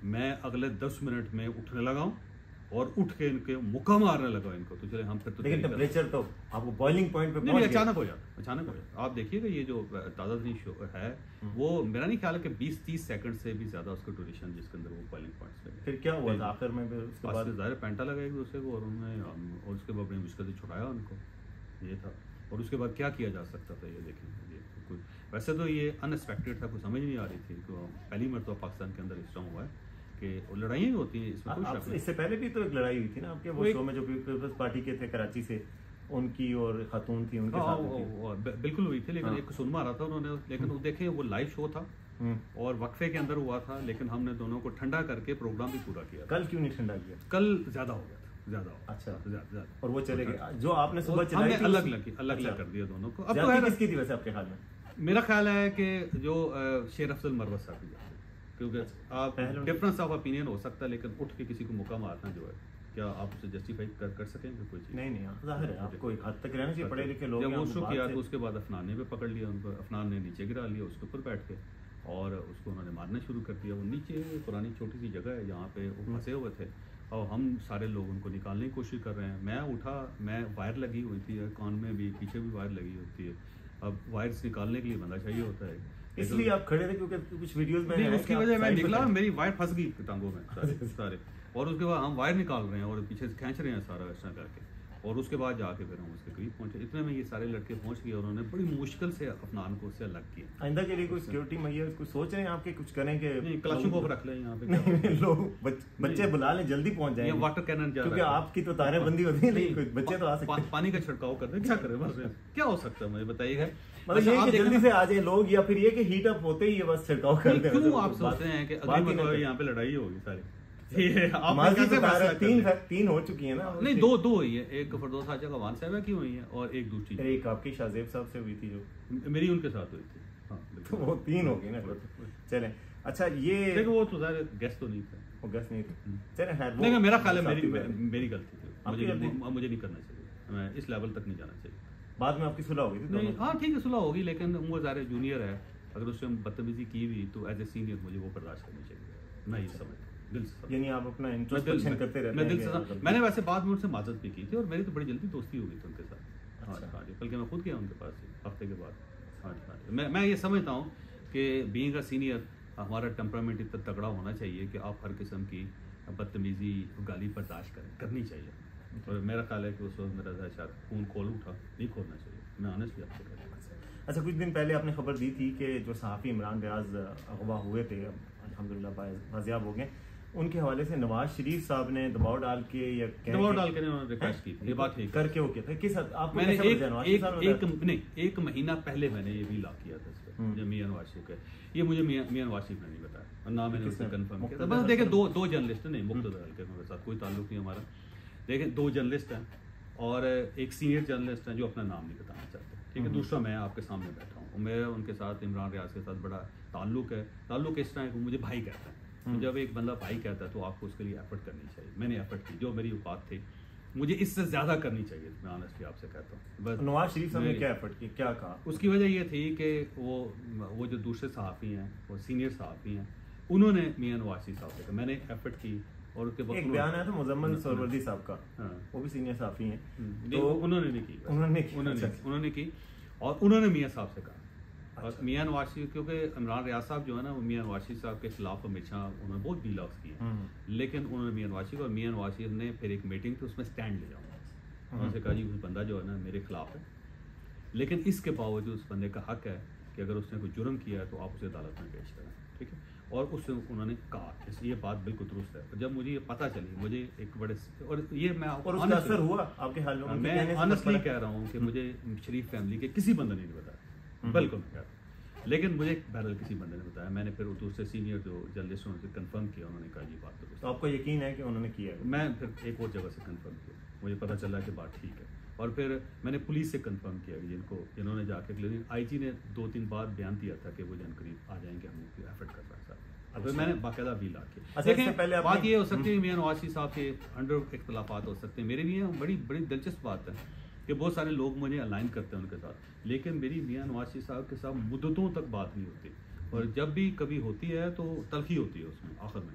मैं अगले दस मिनट में उठने लगा हूँ और उठ के इनके मुक्का मारने लगा इनको, तो चले हम फिर तो लेकिन टेम्परेचर तो आपको बॉइलिंग पॉइंट पे पहुंच गया। अचानक हो जाता अचानक हो जाता आप देखिएगा ये जो ताज़ा तरीन शो है वो मेरा नहीं ख्याल है कि बीस तीस सेकंड से भी ज्यादा उसका ड्यूरेशन जिसके अंदर वो बॉइलिंग पॉइंट्स पे। फिर क्या हुआ था आखिर में? फिर उसके बाद ज़ाहिर पेंटा लगा एक दूसरे को और उन्होंने और उसके बाद बड़ी मुश्किल से छुड़ाया उनको, ये था। और उसके बाद क्या किया जा सकता था ये देखें, कोई वैसे तो ये अनएक्सपेक्टेड था, कुछ समझ नहीं आ रही थी। तो पहली मरतबा पाकिस्तान के अंदर इस तरह हुआ है कि लड़ाइयाँ होती हैं, इसमें कोई शक नहीं। इससे पहले भी तो एक लड़ाई हुई थी ना आपके वो शो में, जो पीपल्स पार्टी के थे कराची से, उनकी और खातून थी उनके साथ बिल्कुल हुई थी, लेकिन एक सुन मारा था उन्होंने। लेकिन वो देखे वो लाइव शो था और वक्फे के अंदर हुआ था, लेकिन हमने दोनों को ठंडा करके प्रोग्राम भी पूरा किया। कल क्यों नहीं ठंडा किया? कल ज्यादा हो गया था, ज्यादा हो। अच्छा ज्यादा ज्यादा और वो चले गए जो आपने सुबह चलाई थी, अलग अलग अलग अलग कर दिया दोनों को। अब तो किसकी थी वैसे आपके ख्याल में? मेरा ख्याल है कि जो शेर अफजल मरवत साहब की, क्योंकि आप डिफरेंस ऑफ ओपिनियन हो सकता है, लेकिन उठ के किसी को मौका मारना जो है, क्या आप उसे जस्टिफाई कर, कर सकेंगे कोई चीज़? नहीं नहीं, जाहिर है आपको एक हद तक रहना चाहिए, पढ़े लिखे लोग। जब वो शो किया तो उसके बाद अफनान ने भी पकड़ लिया उनको, अफनान ने नीचे गिरा लिया उसके ऊपर बैठ के और उसको उन्होंने मारना शुरू कर दिया। वो नीचे पुरानी छोटी सी जगह है जहाँ पे वो फंसे हुए थे और हम सारे लोग उनको निकालने की कोशिश कर रहे हैं। मैं उठा, मैं वायर लगी हुई थी कान में भी, पीछे भी वायर लगी होती है। अब वायर्स निकालने के लिए बंदा चाहिए होता है, इसलिए आप खड़े थे क्योंकि कुछ वीडियोस में नहीं, उसकी वजह मैं निकला, मेरी वायर फंस गई टांगों में सारे, सारे। और उसके बाद हम वायर निकाल रहे हैं और पीछे से खींच रहे हैं सारा ऐसा करके, और उसके बाद जाके फिर हम उसके करीब पहुंचे। इतने में ये सारे लड़के पहुंच गए और उन्होंने बड़ी मुश्किल से अफनान को उससे अलग किया। आइंदा के लिए कोई सिक्योरिटी मैया कुछ सोच रहे हैं आपके कुछ करें कि नहीं, क्लाशनकोव रख लें यहाँ पे, लोग बच्चे बुला लें, जल्दी पहुंच जाएंगे। वाटर कैनन जा रहा है क्योंकि आपकी तो तारेबंदी होती है, लेकिन बच्चे तो आ सकते हैं। पानी का छिड़काव कर दें, क्या करें बस, क्या हो सकता है मुझे बताइएगा। मतलब ये कि जल्दी से आ जाए लोग, या फिर ये कि हीट अप होते ही ये बस छिड़काव कर दें। क्यों आप सोचते हैं कि अगली मरतबा यहाँ पे लड़ाई होगी सारी? तीन तीन हो चुकी है ना? नहीं, दो दो हुई है, एक फरदौस आचा का वान साहब की हुई है और एक दूसरी एक आपकी शाहजेब साहब से हुई थी जो मेरी उनके साथ हुई थी। हाँ, तो वो तीन हो गई ना। चले अच्छा, ये देखो वो तो ज़ाहिर गेस्ट तो नहीं था, वो गेस्ट नहीं थे। चले खैर, नहीं मेरा ख्याल है मेरी मेरी गलती थी, मुझे मुझे नहीं करना चाहिए, मैं इस लेवल तक नहीं जाना चाहिए। बाद में आपकी सुलह होगी थी? नहीं, हाँ ठीक है सुलह होगी, लेकिन वो ज़ाहिर जूनियर है, अगर उससे बदतमीजी की हुई तो एज ए सीनियर मुझे वो बर्दाश्त करनी चाहिए। मैं ये समझता दिल से, यानी आप अपना इंट्रोस्पेक्शन करते रहते हैं। मैं दिल से, मैंने वैसे बाद में उनसे माजत भी की थी और मेरी तो बड़ी जल्दी दोस्ती हो गई थी उनके साथ। हाँ हाँ जी, बल्कि मैं खुद गया उनके पास हफ्ते के बाद। हाँ जी हाँ जी, मैं मैं ये समझता हूँ कि बीइंग अ सीनियर हमारा टेम्परामेंट इतना तगड़ा होना चाहिए कि आप हर किस्म की बदतमीजी गाली बर्दाश्त करें, करनी चाहिए। और मेरा ख्याल है कि उस वक्त मेरा शायद खून खोल उठा, नहीं खोलना चाहिए, मैं ऑनेस्टली आपसे कहता हूँ। अच्छा, कुछ दिन पहले आपने खबर दी थी कि जो सहाफ़ी इमरान रियाज अगवा हुए थे, अल्हम्दुलिल्लाह बाजियाब हो गए, उनके हवाले से नवाज शरीफ साहब ने दबाव डाल के या दबाव डाल के उन्होंने रिक्वेस्ट की थी, ये बात ठीक करके वो किया था। किस आपको मैंने एक एक एक नहीं एक महीना पहले मैंने ये भी ला किया था इस पर, जो मियां नवाज शरीफ है, ये मुझे मियां मियां नवाज शरीफ ने नहीं बताया और ना मैंने उससे कंफर्म किया था। बस देखें, दो दो जर्नलिस्ट नहीं, मुख्तदर हल्के के साथ कोई ताल्लुक नहीं हमारा। देखें, दो जर्नलिस्ट हैं और एक सीनियर जर्नलिस्ट हैं जो अपना नाम नहीं बताना चाहते, ठीक है। दूसरा मैं आपके सामने बैठा हूँ, मेरा उनके साथ इमरान रियाज के साथ बड़ा ताल्लुक है। ताल्लुक इस तरह है कि मुझे भाई कहता है, तो जब एक बंदा भाई कहता है तो आपको उसके लिए एफर्ट करनी चाहिए। मैंने एफर्ट की, जो मेरी औकात थी, मुझे इससे ज़्यादा करनी चाहिए, मैं ऑनेस्टली आपसे कहता हूँ। बस नवाज शरीफ साहब ने क्या एफर्ट की, क्या कहा? उसकी वजह ये थी कि वो वो जो दूसरे सहाफ़ी हैं, वो सीनियर सहाफ़ी हैं, उन्होंने मियां नवाज शरीफ साहब से कहा, मैंने एफर्ट की और उसके बाद एक बयान आया था मुजम्मल सरवर्दी साहब का, वो भी सीनियर सहाफ़ी हैं, तो उन्होंने नहीं की, उन्होंने उन्होंने की और उन्होंने मियां साहब से कहा। और मियां नवाज शरीफ, क्योंकि इमरान रियाज साहब जो है ना, वो मियां नवाज शरीफ साहब के खिलाफ हमेशा उन्होंने बहुत डीलॉग्स किए, लेकिन उन्होंने मियां नवाज शरीफ और मियां नवाज शरीफ ने फिर एक मीटिंग थी, उसमें स्टैंड ले जाऊँगा, उन्होंने कहा जी उस बंदा जो है ना मेरे खिलाफ है, लेकिन इसके बावजूद उस बंदे का हक है कि अगर उसने कोई जुर्म किया है तो आप उसे अदालत में पेश करें, ठीक है। और उससे उन्होंने कहा, ये बात बिल्कुल दुरुस्त है। जब मुझे ये पता चली, मुझे एक बड़े और ये मैं और उसका असर हुआ आपके हाल में? मैं ऑनेस्टली कह रहा हूँ कि मुझे शरीफ फैमिली के किसी बंदे ने नहीं बताया, बिल्कुल नहीं कहता, लेकिन मुझे बहरहाल किसी बंदे ने बताया। मैंने फिर दूसरे सीनियर जो जर्नलिस्ट उनसे कंफर्म किया, उन्होंने कहा ये बात तो, तो आपको यकीन है कि उन्होंने किया? मैं फिर एक और जगह से कंफर्म किया, मुझे पता चला कि बात ठीक है। और फिर मैंने पुलिस से कंफर्म किया कि जिनको जिन्होंने जाके, लेकिन आईजी ने दो तीन बार बयान दिया था कि वो जन करीब आ जाएंगे, हम उनकी एफर्ट कर रहा है। अब मैंने बाकायदा भी ला के अच्छा, देखें, पहले बात ये हो सकती है मियां नवाज शरीफ साहब के अंडर इख्तलाफात हो सकते हैं, मेरे भी हैं। बड़ी बड़ी दिलचस्प बात है कि बहुत सारे लोग मुझे अलाइन करते हैं उनके साथ, लेकिन मेरी मियां नवाज शरीफ साहब के साथ मुद्दतों तक बात नहीं होती, और जब भी कभी होती है तो तलखी होती है उसमें आखिर में,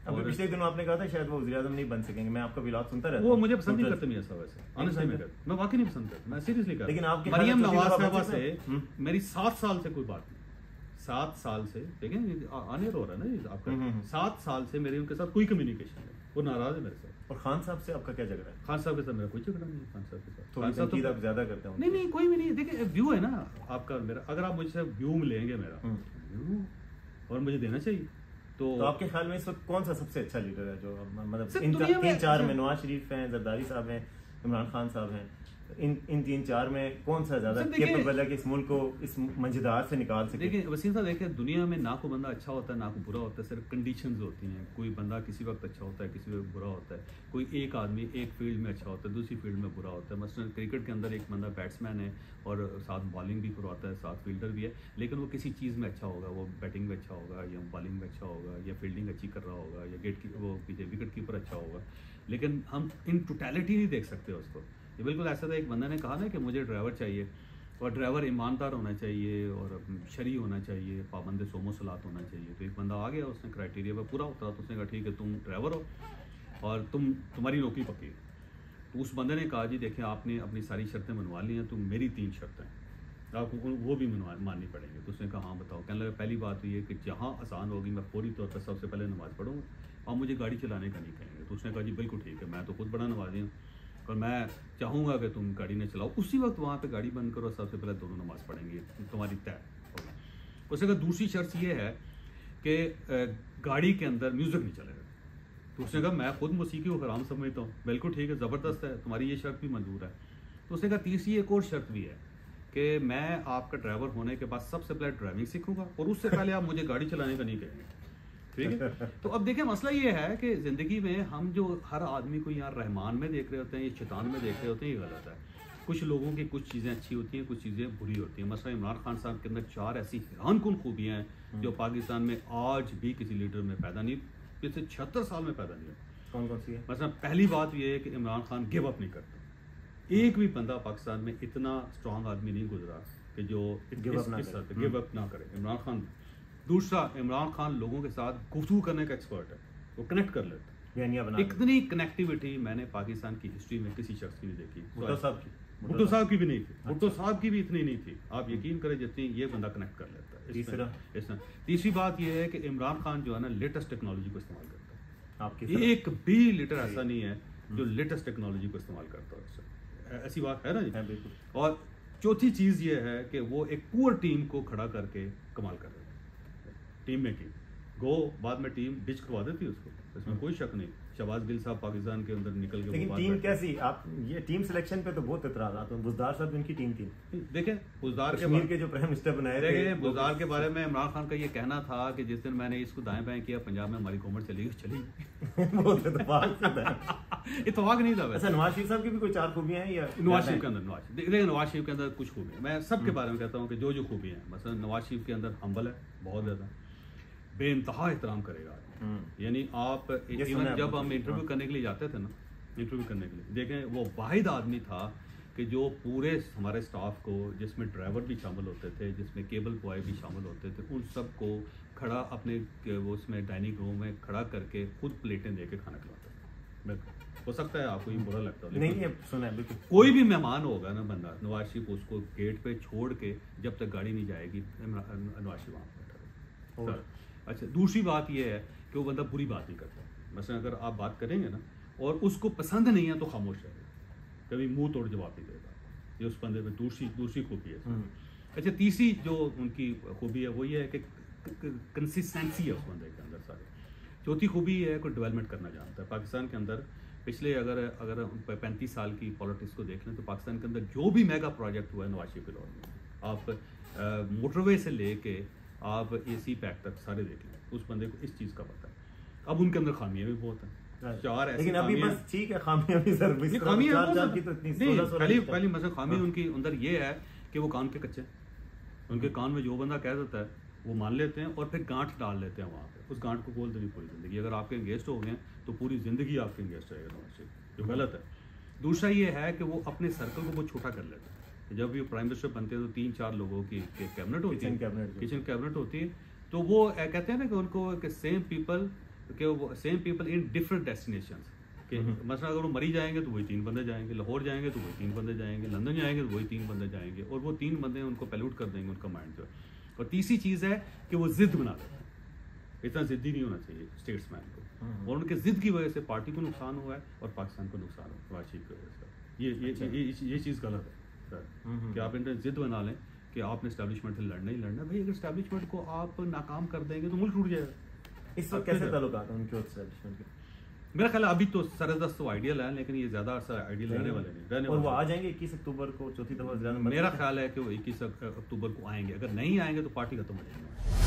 अभी पिछले दिनों आपने कहा था शायद वो वज़ीर-ए-आज़म नहीं बन सकेंगे, मैं आपका व्लॉग सुनता रहता हूं। वो मुझे पसंद नहीं करते मियां साहब वैसे, ऑनेस्टली मैं कहता मैं वाकई नहीं पसंद करता, मैं सीरियसली कहता। लेकिन आपके मरियम नवाज साहबा से मेरी सात साल से कोई बात नहीं, सात साल से, देखें आने हो रहा है ना आपका, सात साल से मेरी उनके साथ कोई कम्युनिकेशन नहीं, वो नाराज है मेरे साथ। और खान साहब से आपका क्या झगड़ा है? खान साहब के साथ मेरा कोई झगड़ा नहीं है, खान साहब के साथ थोड़ी तनकीद आप ज्यादा करते हैं। नहीं नहीं कोई भी नहीं, देखिए व्यू है ना आपका मेरा, अगर आप मुझसे व्यू लेंगे मेरा व्यू और मुझे देना चाहिए तो, तो आपके ख्याल में इस वक्त कौन सा सबसे अच्छा लीडर है जो मतलब इन तीन चार में, नवाज शरीफ हैं, जरदारी साहब हैं, इमरान खान साहब हैं, इन इन तीन चार में कौन सा ज्यादा कैपेबल है कि इस मुल्क को इस मंझदार से निकाल सके? देखिए वसीम साहब, देखिए दुनिया में ना कोई बंदा अच्छा होता है ना कोई बुरा होता है, सिर्फ कंडीशंस होती हैं। कोई बंदा किसी वक्त अच्छा होता है, किसी वक्त बुरा होता है। कोई एक आदमी एक फील्ड में अच्छा होता है, दूसरी फील्ड में बुरा होता है। मसलन क्रिकेट के अंदर एक बंदा बैट्समैन है और साथ बॉलिंग भी करवाता है, साथ फील्डर भी है, लेकिन वो किसी चीज़ में अच्छा होगा, वो बैटिंग में अच्छा होगा या बॉलिंग में अच्छा होगा या फील्डिंग अच्छी कर रहा होगा या गेट की वो विकेट कीपर अच्छा होगा, लेकिन हम इन टोटलिटी नहीं देख सकते उसको। ये बिल्कुल ऐसा था, एक बंदा ने कहा ना कि मुझे ड्राइवर चाहिए और ड्राइवर ईमानदार होना चाहिए और शरी होना चाहिए, पाबंद सोमो सलात होना चाहिए। तो एक बंदा आ गया, उसने क्राइटेरिया पर पूरा उतरा, तो उसने कहा ठीक है तुम ड्राइवर हो और तुम तुम्हारी नौकरी पक्की है। तो उस बंदे ने कहा जी देखिए आपने अपनी सारी शर्तें मनवा ली हैं, तो मेरी तीन शर्तें आपको वो भी मनवा माननी पड़ेंगी। तो उसने कहा हाँ बताओ। कहने लगा पहली बात तो ये कि जहाँ आसान होगी मैं फौरी तौर पर सबसे पहले नमाज़ पढ़ूँगा और मुझे गाड़ी चलाने का नहीं कहेंगे। तो उसने कहा जी बिल्कुल ठीक है, मैं तो खुद बड़ा नमाजी हूँ और मैं चाहूँगा कि तुम गाड़ी न चलाओ। उसी वक्त वहाँ पे गाड़ी बंद करो, सबसे पहले दोनों नमाज़ पढ़ेंगे, तुम्हारी तय होगा। उसने कहा दूसरी शर्त ये है कि गाड़ी के अंदर म्यूज़िक नहीं चलेगा। तो उसने कहा मैं खुद मौसीकी को हराम समझता हूँ। बिल्कुल ठीक है, ज़बरदस्त है, तुम्हारी ये शर्त भी मंजूर है। तो उसने कहा तीसरी एक और शर्त भी है कि मैं आपका ड्राइवर होने के बाद सबसे पहले ड्राइविंग सीखूंगा और उससे पहले आप मुझे गाड़ी चलाने का नहीं कहेंगे, ठीक है। तो अब देखिए मसला ये है कि ज़िंदगी में हम जो हर आदमी को यहाँ रहमान में देख रहे होते हैं, ये शैतान में देख रहे होते हैं, ये गलत है। कुछ लोगों की कुछ चीज़ें अच्छी होती हैं, कुछ चीज़ें बुरी होती हैं। मसला इमरान खान साहब के अंदर चार ऐसी हैरानकुन खूबियाँ हैं जो पाकिस्तान में आज भी किसी लीडर में पैदा नहीं, पिछले छिहत्तर साल में पैदा नहीं है। कौन कौन सी है? मसला पहली बात ये है कि इमरान खान गिव अप नहीं करता। एक भी बंदा पाकिस्तान में इतना स्ट्रॉन्ग आदमी नहीं गुजरा कि जो गिव अप ना करे, इमरान खान। दूसरा, इमरान खान लोगों के साथ गुफ्तगू करने का एक्सपर्ट है, वो कनेक्ट कर लेता है। इतनी कनेक्टिविटी मैंने पाकिस्तान की हिस्ट्री में किसी शख्स की नहीं देखी। भुट्टो साहब की भुट्टो साहब की भी नहीं थी, भुट्टो साहब की भी इतनी नहीं थी। आप यकीन करें जितनी ये बंदा कनेक्ट कर लेता है। तीसरा इसमें तीसरी बात ये है कि इमरान खान जो है ना लेटेस्ट टेक्नोलॉजी को इस्तेमाल करता है। आपकी एक भी लीडर ऐसा नहीं है जो लेटेस्ट टेक्नोलॉजी को इस्तेमाल करता है, ऐसी बात है ना जी। और चौथी चीज़ ये है कि वो एक पुअर टीम को खड़ा करके कमाल कर रहे हैं। टीम मेकिंग गो, बाद में टीम डिच करवा देती है उसको, इसमें कोई शक नहीं। शहबाज गिल साहब पाकिस्तान के अंदर निकल के, लेकिन टीम कैसी, आप ये टीम सिलेक्शन पे तो बहुत इतराज़ात हैं। बुज़दार साहब उनकी टीम थी, देखें बुज़दार के, के जो प्राइम मिनिस्टर बनाए थे, बुज़दार के बारे में इमरान खान का ये कहना था कि जिस दिन मैंने इसको दाएं बाएं किया पंजाब में हमारी गवर्नमेंट चली चली इतफाक नहीं था। वैसे नवाज शरीफ साहब की भी कोई चार खूबियां हैं या? नवाज शरीफ के अंदर नवाज देखिए नवाज शरीफ के अंदर कुछ खूबियां, मैं सबके बारे में कहता हूँ कि जो जो खूबियां हैं, मसलन नवाज शरीफ के अंदर हम्बल है, बहुत ज़्यादा बेइंतहा एहतराम करेगा। यानी आप इवन जब हम इंटरव्यू करने के लिए जाते थे ना, इंटरव्यू करने के लिए देखें, वो वाहिद आदमी था कि जो पूरे हमारे स्टाफ को, जिसमें ड्राइवर भी शामिल होते थे, जिसमें केबल बॉय भी शामिल होते थे, उन सब को खड़ा अपने वो उसमें डाइनिंग रूम में खड़ा करके खुद प्लेटें दे के खाना खिलाता था। बिल्कुल हो सकता है आपको ये बुरा लगता है, नहीं सुना है बिल्कुल। कोई भी मेहमान होगा ना बंदा, नवाज शरीफ उसको गेट पे छोड़ के जब तक गाड़ी नहीं जाएगी नवाज शरीफ वहाँ बैठा रहे। अच्छा, दूसरी बात ये है कि वो बंदा बुरी बात नहीं करता। मसलन अगर आप बात करेंगे ना और उसको पसंद नहीं है तो खामोश रहेगा, कभी मुंह तोड़ जवाब नहीं देगा। ये उस बंदे में दूसरी दूसरी खूबी है। अच्छा, तीसरी जो उनकी खूबी है वो ये है कि कंसिस्टेंसी है उस बंदे के अंदर सारे। चौथी खूबी है कि डेवलपमेंट करना जानता है। पाकिस्तान के अंदर पिछले अगर अगर पैंतीस साल की पॉलिटिक्स को देख लें तो पाकिस्तान के अंदर जो भी मेगा प्रोजेक्ट हुआ है नवाज शरीफ के दौर में, आप मोटरवे से लेके आप ए सी पैक तक सारे देख लें, उस बंदे को इस चीज़ का पता है। अब उनके अंदर खामियां भी बहुत हैं, चार ऐसी, लेकिन अभी बस ठीक है, खामियां भी सर भी खामियां की तो इतनी नहीं। पहली पहली मतलब खामी उनकी अंदर ये है कि वो कान के कच्चे, उनके कान में जो बंदा कह देता है वो मान लेते हैं और फिर गांठ डाल लेते हैं वहाँ पे, उस गांठ को खोल देनी पूरी ज़िंदगी। अगर आपके इंगेस्ट हो गए तो पूरी ज़िंदगी आपके इंगेस्ट रहेगा नवाज शरीफ, जो गलत है। दूसरा ये है कि वो अपने सर्कल को बहुत छोटा कर लेते हैं। जब भी प्राइम मिनिस्टर बनते हैं तो तीन चार लोगों की कैबिनेट होती है, किचन कैबिनेट होती है, तो वो कहते हैं ना कि उनको सेम पीपल कि वो same people in different destinations कि मसलन अगर वो मरी जाएंगे तो वही तीन बंदे जाएंगे, लाहौर जाएंगे तो वही तीन बंदे जाएंगे, लंदन जाएंगे तो वही तीन बंदे जाएंगे, और वो तीन बंदे उनको पैल्यूट कर देंगे उनका माइंड जो है। और तीसरी चीज़ है कि वो जिद बना देते हैं। इतना जिद्दी नहीं होना चाहिए स्टेट्समैन को, और उनके जिद की वजह से पार्टी को नुकसान हुआ है और पाकिस्तान को नुकसान हुआ नवाज शरीफ की वजह से। ये ये ये ये, ये चीज़ गलत है सर कि आप इनसे जिद बना लें कि आपने इस्टेब्लिशमेंट से लड़ना ही लड़ना। भाई अगर इस्टेब्लिशमेंट को आप नाकाम कर देंगे तो मुल्क टूट जाएगा। इस वक्त कैसे ताल्लुकात हैं उनके इस्टेब्लिशमेंट के? मेरा ख्याल है अभी तो सरदस्त तो आइडियल है, लेकिन ये ज़्यादा अर्सा आइडियल रहने वाले नहीं रहने और वो वाले। आ जाएंगे इक्कीस अक्टूबर को चौथी दफा। मेरा ख्याल है कि वो इक्कीस अक्टूबर को आएंगे, अगर नहीं आएंगे तो पार्टी खत्म हो जाएगी।